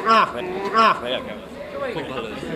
খুব ভালো হয়েছে।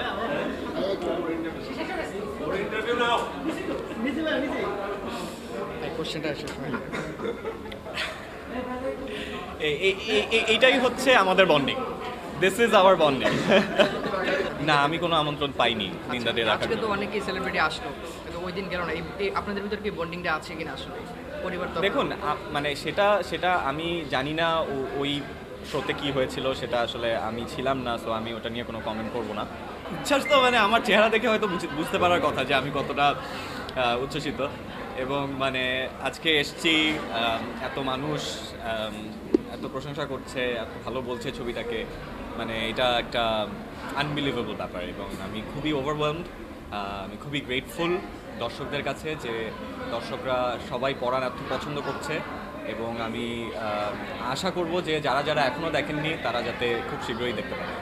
এইটাই হচ্ছে আমাদের bonding, this is our bonding. না, আমি কোনো আমন্ত্রণ পাইনি দিনটা ডে রাখার আজকে তো অনেকেই সেলিব্রিটি আসলো, কিন্তু ওই দিন গেল না। আপনাদের ভিতর কি বন্ডিংটা আছে কিনা আসলে পরিবার? তো দেখুন, মানে সেটা আমি জানি না ওই শোতে কি হয়েছিল, সেটা আসলে আমি ছিলাম না, সো আমি ওটা নিয়ে কোনো কমেন্ট করবো না। জাস্ট তো মানে আমার চেহারা দেখে হয়তো বুঝতে পারার কথা যে আমি কতটা উচ্ছ্বসিত। এবং মানে আজকে এসছি, এত মানুষ এত প্রশংসা করছে, এত ভালো বলছে ছবিটাকে, মানে এটা একটা আনবিলিভেবল ব্যাপার। এবং আমি খুবই ওভারওয়েলমড, আমি খুবই গ্রেটফুল দর্শকদের কাছে যে দর্শকরা সবাই পড়ান এত পছন্দ করছে। এবং আমি আশা করব যে যারা যারা এখনও দেখেননি তারা যাতে খুব শীঘ্রই দেখতে পারে।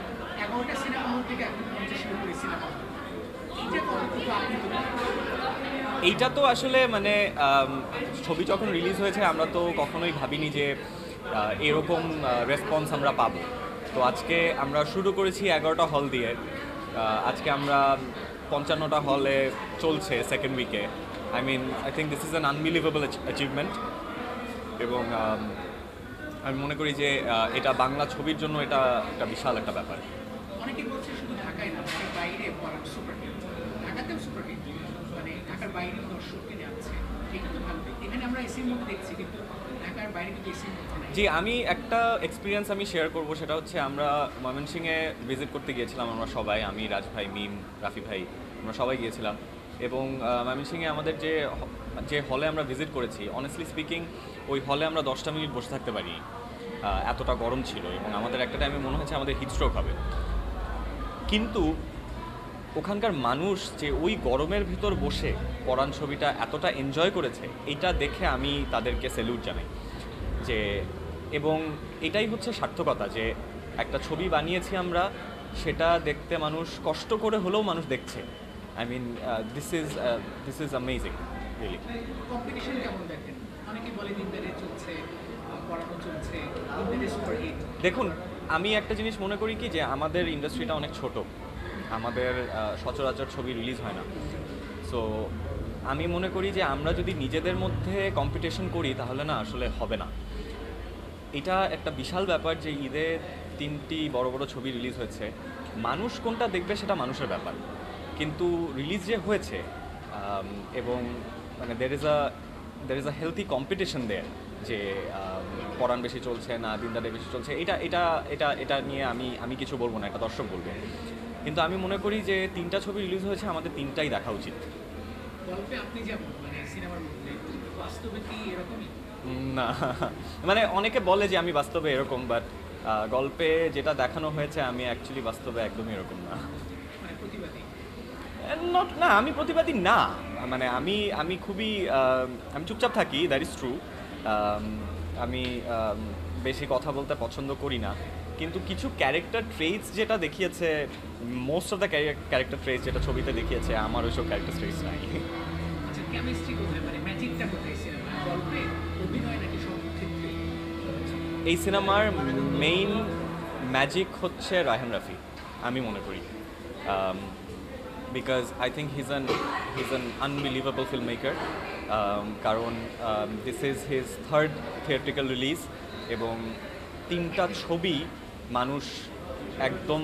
এইটা তো আসলে মানে ছবি যখন রিলিজ হয়েছে আমরা তো কখনোই ভাবিনি যে এরকম রেসপন্স আমরা পাবো। তো আজকে আমরা শুরু করেছি 11টা হল দিয়ে, আজকে আমরা 55টা হলে চলছে সেকেন্ড উইকে। I think this is an unbelievable achievement. এবং আমি মনে করি যে এটা বাংলা ছবির জন্য এটা একটা বিশাল একটা ব্যাপার। অনেকে বলছে শুধু ঢাকায় না, ঢাকার বাইরে পড়ার সুপারহিট, ঢাকাতেও সুপারহিট, মানে ঢাকার বাইরে দর্শককে যাচ্ছে, এটা তো ভালো দিক। এখানে আমরা এসির মধ্যে দেখছি, কিন্তু ঢাকার বাইরে কিন্তু এসির মধ্যে নাই। জি, আমি একটা এক্সপিরিয়েন্স আমি শেয়ার করব, সেটা হচ্ছে আমরা ময়মনসিংহে ভিজিট করতে গিয়েছিলাম আমরা সবাই, আমি, রাজ ভাই, মিম, রাফি ভাই, আমরা সবাই গিয়েছিলাম। এবং ময়মনসিংহে আমাদের যে হলে আমরা ভিজিট করেছি, অনেস্টলি স্পিকিং ওই হলে আমরা 10টা মিনিট বসে থাকতে পারি, এতটা গরম ছিল। এবং আমাদের একটা টাইমে মনে হচ্ছে আমাদের হিটস্ট্রোক হবে। কিন্তু ওখানকার মানুষ যে ওই গরমের ভিতর বসে পরাণ ছবিটা এতটা এনজয় করেছে, এটা দেখে আমি তাদেরকে স্যালুট জানাই। যে এবং এটাই হচ্ছে সার্থকতা, যে একটা ছবি বানিয়েছি আমরা, সেটা দেখতে মানুষ কষ্ট করে হলেও মানুষ দেখছে। This is amazing really. Competition কেমন দেখেন? অনেকে বলে দিনদারে চলছে, পড়ানো চলছে, দিনদারে সুপারহিট। দেখুন, আমি একটা জিনিস মনে করি কি, যে আমাদের ইন্ডাস্ট্রিটা অনেক ছোট, আমাদের সচরাচর ছবি রিলিজ হয় না। সো আমি মনে করি যে আমরা যদি নিজেদের মধ্যে কম্পিটিশন করি তাহলে না আসলে হবে না। এটা একটা বিশাল ব্যাপার যে ঈদে 3টি বড় বড় ছবি রিলিজ হয়েছে, মানুষ কোনটা দেখবে সেটা মানুষের ব্যাপার। কিন্তু রিলিজ যে হয়েছে এবং মানে there is a healthy competition there, যে পরাণ বেশি চলছে না দিনদারে বেশি চলছে, এটা নিয়ে আমি কিছু বলবো না, এটা দর্শক বলবে। কিন্তু আমি মনে করি যে 3টা ছবি রিলিজ হয়েছে, আমাদের 3টাই দেখা উচিত। গল্পে আপনি যেমন, মানে সিনেমার মধ্যে, বাস্তবে কি এরকমই? না, মানে অনেকে বলে যে আমি বাস্তবে এরকম, বাট গল্পে যেটা দেখানো হয়েছে আমি অ্যাকচুয়ালি বাস্তবে একদমই এরকম না। মানে প্রতিবাদী? না, আমি প্রতিবাদী না, মানে আমি খুবই আমি চুপচাপ থাকি, দ্যাট ইজ ট্রু। আমি বেশি কথা বলতে পছন্দ করি না, কিন্তু কিছু ক্যারেক্টার ট্রেটস যেটা দেখিয়েছে, most of the character traits যেটা ছবিতে দেখিয়েছে, আমার ওইসব ক্যারেক্টার ট্রেটস নাই। আচ্ছা, কেমিস্ট্রি কোথায়, মানে ম্যাজিকটা কোথায় সিনেমা? গল্পে, অভিনয়, নাকি সব ক্ষেত্রে? এই সিনেমার মেইন ম্যাজিক হচ্ছে রায়হান রাফি, আমি মনে করি। Because I think he's an unbelievable film maker. কারণ this is his 3rd theatrical release, এবং 3টা ছবি মানুষ একদম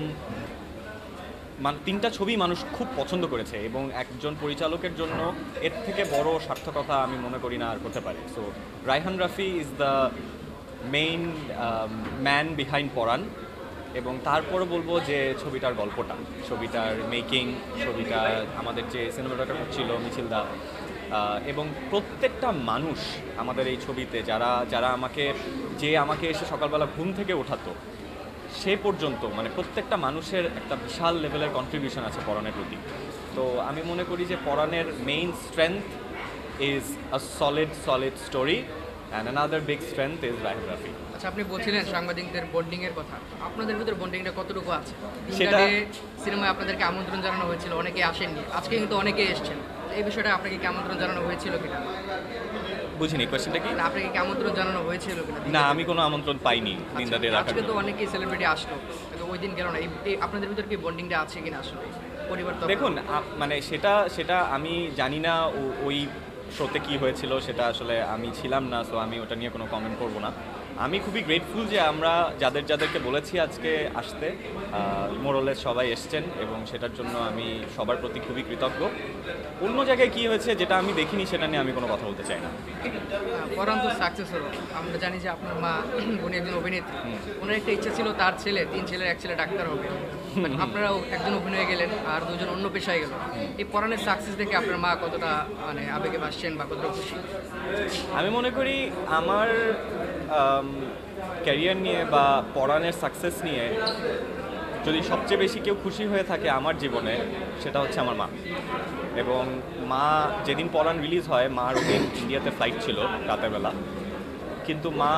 3টা ছবি মানুষ খুব পছন্দ করেছে। এবং একজন পরিচালকের জন্য এর থেকে বড় সার্থকতা আমি মনে করি না আর হতে পারে। So Raihan Rafi is the main man behind Poran. এবং তারপরে বলবো যে ছবিটার গল্পটা, ছবিটার মেকিং, ছবিটা আমাদের যে সিনেমাটোগ্রাফার ছিল মিছিলদা, এবং প্রত্যেকটা মানুষ আমাদের এই ছবিতে যারা আমাকে এসে সকালবেলা ঘুম থেকে ওঠাতো, সে পর্যন্ত মানে প্রত্যেকটা মানুষের একটা বিশাল লেভেলের কন্ট্রিবিউশন আছে পরাণের প্রতি। তো আমি মনে করি যে পরাণের main strength is a solid story, and another big strength is Raihan Rafi. আচ্ছা, আপনি বলছিলেন সাংবাদিকদের বন্ডিং এর কথা, আপনাদের ভিতরে বন্ডিংটা কতটুকু আছে? সেটা সিনেমায় আপনাদেরকে আমন্ত্রণ জানানো হয়েছিল, অনেকে আসেননি, আজকে কিন্তু অনেকে এসেছেন, এই বিষয়টা আপনাকে কি আমন্ত্রণ জানানো হয়েছিল কিনা? বুঝিনি কোয়েশ্চেনটা কি? মানে আপনাকে কি আমন্ত্রণ জানানো হয়েছিল কিনা? না, আমি কোনো আমন্ত্রণ পাইনি দিনটা ডে রাখার আজকে তো জন্য। অনেকেই সেলিব্রিটি আসলো, কিন্তু ওই দিন গেল না। আপনাদের ভিতর কি বন্ডিংটা আছে কিনা আসলে পরিবার তো? দেখুন মানে সেটা আমি জানি না ওই শোতে কি হয়েছিল, সেটা আসলে আমি ছিলাম না, সো আমি ওটা নিয়ে কোনো কমেন্ট করব না। আমি খুবই গ্রেটফুল যে আমরা যাদেরকে বলেছি আজকে আসতে, মোরলেস সবাই এসছেন এবং সেটার জন্য আমি সবার প্রতি খুবই কৃতজ্ঞ। অন্য জায়গায় কি হয়েছে যেটা আমি দেখিনি সেটা নিয়ে আমি কোনো কথা বলতে চাই না। পরান তো সাকসেস হলো, আমরা জানি যে আপনার মা উনি একজন অভিনেত্রী, ওনার একটা ইচ্ছা ছিল তার ছেলে 3 ছেলের 1 ছেলে ডাক্তার হবে, আপনারাও একজন অভিনয় গেলেন আর 2জন অন্য পেশায় গেল। এই পরানের সাকসেস দেখে আপনার মা কতটা মানে আবেগে ভাসছেন বা কতটা খুশি? আমি মনে করি আমার ক্যারিয়ার নিয়ে বা পড়ানের সাকসেস নিয়ে যদি সবচেয়ে বেশি কেউ খুশি হয়ে থাকে আমার জীবনে, সেটা হচ্ছে আমার মা। এবং মা যেদিন পড়ান রিলিজ হয়, মার ওদিন ইন্ডিয়াতে ফ্লাইট ছিল রাতের বেলা, কিন্তু মা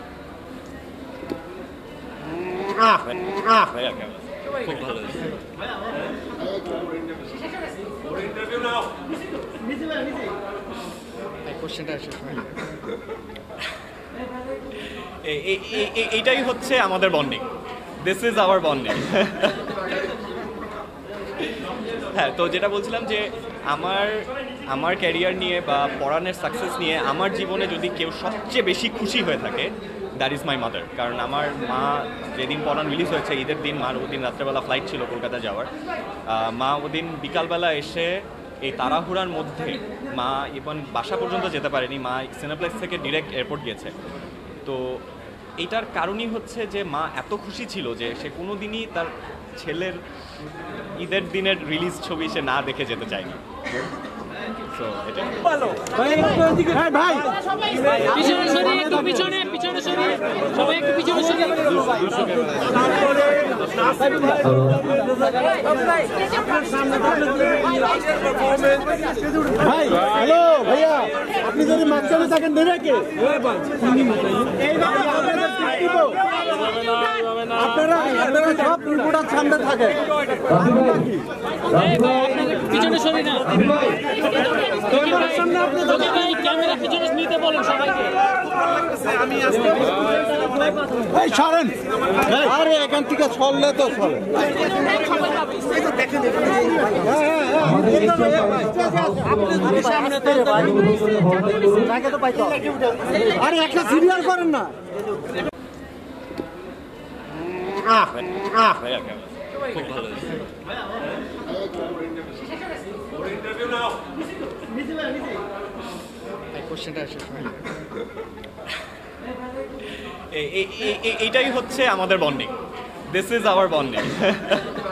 খুব ভালো কোশ্চেনটা শেষ হয়নি। এইটাই হচ্ছে আমাদের bonding. This is our bonding. হ্যাঁ, তো যেটা বলছিলাম যে আমার ক্যারিয়ার নিয়ে বা পড়ানের সাকসেস নিয়ে আমার জীবনে যদি কেউ সবচেয়ে বেশি খুশি হয়ে থাকে, দ্যাট ইজ মাই মাদার। কারণ আমার মা যেদিন পড়ান রিলিজ হয়েছে ঈদের দিন, মার ওদিন রাত্রেবেলা ফ্লাইট ছিল কলকাতা যাওয়ার, মা ওদিন বিকালবেলা এসে এই তাড়াহুড়ার মধ্যে মা ইভেন বাসা পর্যন্ত যেতে পারেনি, মা সিনেপ্লেক্স থেকে ডিরেক্ট এয়ারপোর্ট গিয়েছে। তো এইটার কারণই হচ্ছে যে মা এত খুশি ছিল যে সে কোনো দিনই তার ছেলের ঈদের দিনের রিলিজ ছবি সে না দেখে যেতে চায়নি। সো এটা ভাই পিছনে সরিয়ে একটু পিছনে সরিয়ে সবাই একটু পিছনে সরিয়ে ভাই হ্যালো ভাইয়া, আপনি যদি মাঝখানে থাকেন দেবে কে? আপনারা সব রিপোর্টার সামনে থাকেন। পিছনে সরিয়ে না ক্যামেরা পিছনে নিতে বলেন সবাইকে। ভাই সরেন, আরে এখান থেকে সরলে তো সরে। আরে একটা সিরিয়াল করেন না। খুব ভালো কোশ্চেনটা শেষ হয়নি। এইটাই হচ্ছে আমাদের bonding. This is our bonding.